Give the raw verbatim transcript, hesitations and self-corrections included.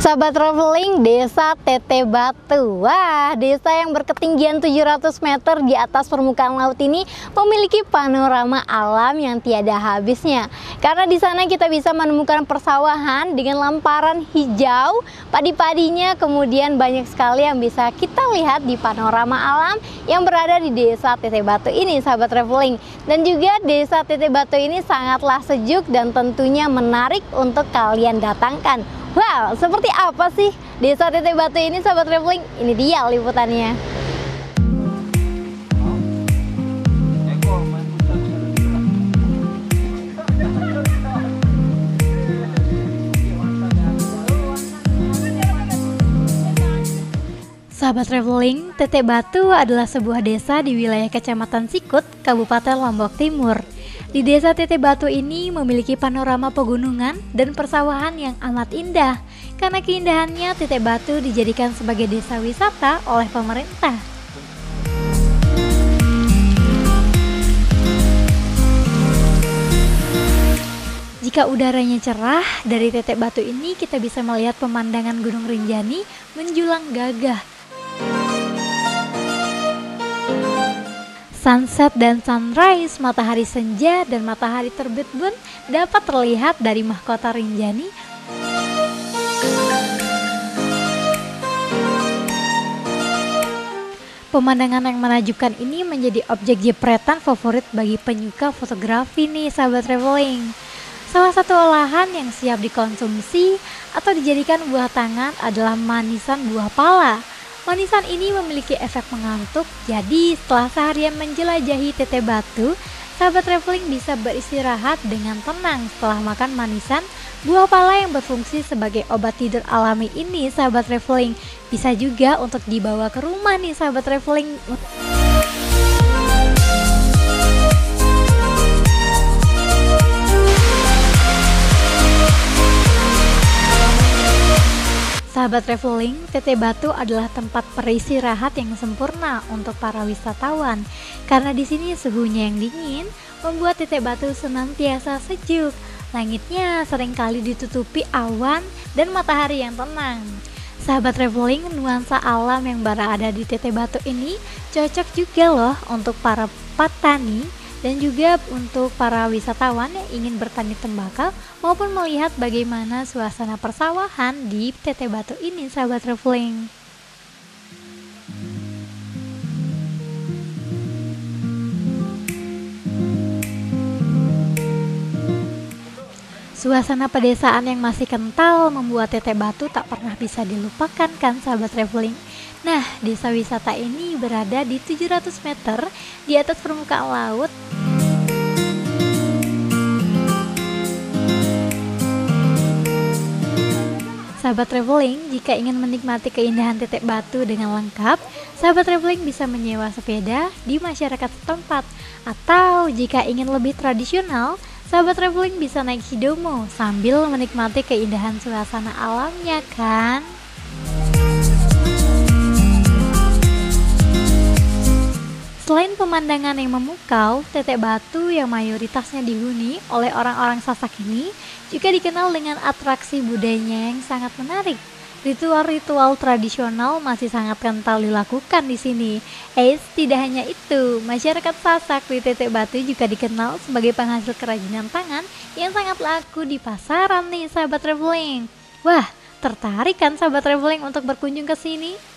Sahabat traveling, Desa Teteh Batu. Wah, desa yang berketinggian tujuh ratus meter di atas permukaan laut ini memiliki panorama alam yang tiada habisnya. Karena di sana kita bisa menemukan persawahan dengan lamparan hijau, padi-padinya, kemudian banyak sekali yang bisa kita lihat di panorama alam yang berada di Desa Teteh Batu ini, sahabat traveling. Dan juga Desa Teteh Batu ini sangatlah sejuk dan tentunya menarik untuk kalian datangkan. Wow, seperti apa sih Desa Teteh Batu ini, sahabat traveling? Ini dia liputannya. Sahabat traveling, Teteh Batu adalah sebuah desa di wilayah Kecamatan Sikut, Kabupaten Lombok Timur. Di Desa Teteh Batu ini memiliki panorama pegunungan dan persawahan yang amat indah. Karena keindahannya, Teteh Batu dijadikan sebagai desa wisata oleh pemerintah. Jika udaranya cerah, dari Teteh Batu ini kita bisa melihat pemandangan Gunung Rinjani menjulang gagah. Sunset dan sunrise, matahari senja dan matahari terbit pun dapat terlihat dari mahkota Rinjani. Pemandangan yang menakjubkan ini menjadi objek jepretan favorit bagi penyuka fotografi nih, sahabat traveling. Salah satu olahan yang siap dikonsumsi atau dijadikan buah tangan adalah manisan buah pala. Manisan ini memiliki efek mengantuk, jadi setelah seharian menjelajahi Teteh Batu, sahabat traveling bisa beristirahat dengan tenang setelah makan manisan buah pala yang berfungsi sebagai obat tidur alami ini, sahabat traveling. Bisa juga untuk dibawa ke rumah nih, sahabat traveling. Sahabat traveling, Teteh Batu adalah tempat beristirahat yang sempurna untuk para wisatawan. Karena di sini suhunya yang dingin, membuat Teteh Batu senantiasa sejuk. Langitnya seringkali ditutupi awan dan matahari yang tenang. Sahabat traveling, nuansa alam yang berada di Teteh Batu ini cocok juga loh untuk para petani dan juga untuk para wisatawan yang ingin bertani tembakau maupun melihat bagaimana suasana persawahan di Teteh Batu ini, sahabat traveling. Suasana pedesaan yang masih kental membuat Teteh Batu tak pernah bisa dilupakan kan, sahabat traveling. Nah, desa wisata ini berada di tujuh ratus meter di atas permukaan laut. Sahabat traveling, jika ingin menikmati keindahan Teteh Batu dengan lengkap, sahabat traveling bisa menyewa sepeda di masyarakat setempat. Atau jika ingin lebih tradisional, sahabat traveling bisa naik hidomo sambil menikmati keindahan suasana alamnya kan. Selain pemandangan yang memukau, Teteh Batu yang mayoritasnya dihuni oleh orang-orang Sasak ini juga dikenal dengan atraksi budayanya yang sangat menarik. Ritual-ritual tradisional masih sangat kental dilakukan di sini. Eits, tidak hanya itu, masyarakat Sasak di Teteh Batu juga dikenal sebagai penghasil kerajinan tangan yang sangat laku di pasaran nih, sahabat traveling. Wah, tertarik kan sahabat traveling untuk berkunjung ke sini?